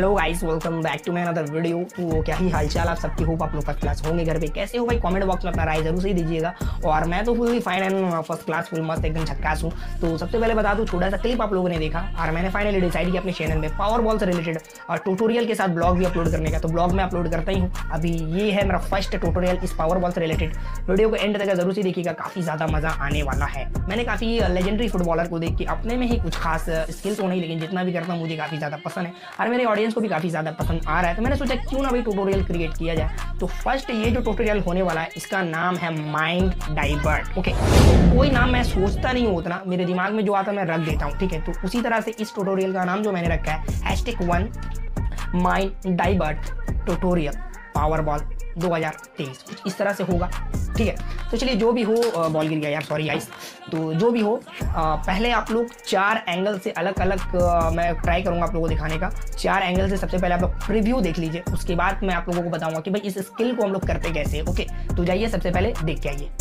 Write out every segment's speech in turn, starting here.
Hello guys, welcome back to my another video. तो क्या ही हालचाल आप सबकी, होप आप लोग फर्स्ट क्लास होंगे। घर पे कैसे हो भाई, कमेंट बॉक्स में अपना राय जरूर से दीजिएगा। और मैं तो fully fine and first class, full मस्त एकदम झक्कास हूँ। तो सबसे पहले बता दूँ, छोटा सा क्लिप आप लोगों ने देखा और मैंने फाइनली डिसाइड किया अपने चैनल में पावर बॉल से रिलेटेड और ट्यूटोरियल के साथ ब्लॉग भी अपलोड करने का। तो ब्लॉग में अपलोड करता ही हूँ। अभी ये है मेरा फर्स्ट ट्यूटोरियल इस पावर बॉल से रिलेटेड। वीडियो को एंड तक जरूर से देखिएगा, काफ़ी ज़्यादा मजा आने वाला है। मैंने काफ़ी लेजेंडरी फुटबॉलर को देख के अपने में ही कुछ खास स्किल तो नहीं, लेकिन जितना भी करता हूँ मुझे काफ़ी ज़्यादा पसंद है और मेरे ऑडियंस को भी काफ़ी ज़्यादा पसंद आ रहा है। तो मैंने सोचा क्यों ना भाई ट्यूटोरियल क्रिएट किया जाए। तो फर्स्ट ये जो ट्यूटोरियल होने वाला है इसका नाम है माइंड डाइवर्ट। ओके, कोई नाम मैं सोचता नहीं हूँ उतना, मेरे दिमाग में जो आता मैं रख देता हूँ, ठीक है। तो उसी तरह से इस ट्यूटोरियल का नाम जो मैंने रखा है #1 mind divert tutorial power ball 2023, कुछ इस तरह से होगा, ठीक है। तो चलिए, जो भी हो, बॉल गिर गया यार, सॉरी गाइस। तो जो भी हो, पहले आप लोग 4 एंगल से अलग अलग मैं ट्राई करूंगा आप लोगों को दिखाने का। 4 एंगल से सबसे पहले आप लोग प्रीव्यू देख लीजिए, उसके बाद मैं आप लोगों को बताऊंगा कि भाई इस स्किल को हम लोग करते कैसे है। ओके, तो जाइए सबसे पहले देख के आइए।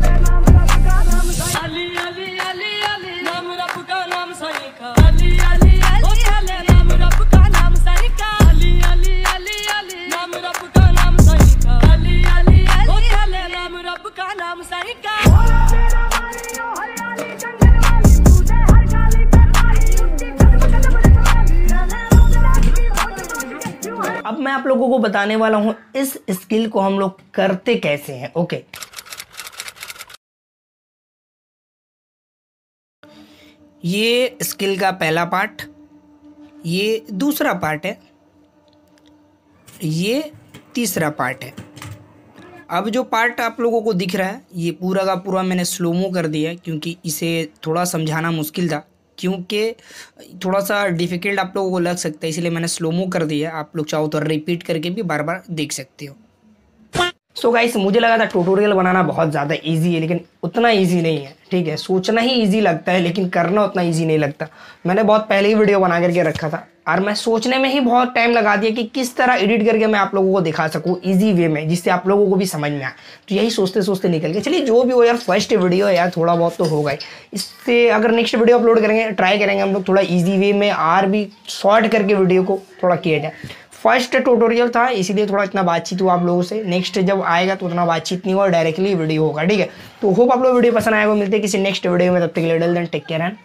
अब मैं आप लोगों को बताने वाला हूं इस स्किल को हम लोग करते कैसे हैं। ओके, ये स्किल का पहला पार्ट, ये दूसरा पार्ट है, ये तीसरा पार्ट है। अब जो पार्ट आप लोगों को दिख रहा है ये पूरा का पूरा मैंने स्लोमो कर दिया है, क्योंकि इसे थोड़ा समझाना मुश्किल था, क्योंकि थोड़ा सा डिफ़िकल्ट आप लोगों को लग सकता है, इसलिए मैंने स्लोमो कर दिया। आप लोग चाहो तो रिपीट करके भी बार बार देख सकते हो। सो गाइस, मुझे लगा था ट्यूटोरियल बनाना बहुत ज़्यादा इजी है, लेकिन उतना इजी नहीं है, ठीक है। सोचना ही इजी लगता है, लेकिन करना उतना इजी नहीं लगता। मैंने बहुत पहले ही वीडियो बना करके रखा था और मैं सोचने में ही बहुत टाइम लगा दिया कि किस तरह एडिट करके मैं आप लोगों को दिखा सकूँ इजी वे में, जिससे आप लोगों को भी समझ में आए। तो यही सोचते सोचते निकल गया। चलिए, जो भी हो यार, फर्स्ट वीडियो है यार, थोड़ा बहुत तो होगा ही। इससे अगर नेक्स्ट वीडियो अपलोड करेंगे, ट्राई करेंगे हम लोग थोड़ा ईजी वे में और भी शॉर्ट करके वीडियो को थोड़ा किया जाए। फर्स्ट ट्यूटोरियल था, इसीलिए थोड़ा इतना बातचीत हुआ आप लोगों से। नेक्स्ट जब आएगा तो उतना बातचीत नहीं होगा, डायरेक्टली वीडियो होगा, ठीक है। तो होप आप लोग वीडियो पसंद आएगा। मिलते हैं किसी नेक्स्ट वीडियो में, तब तक के लिए टेक केयर एंड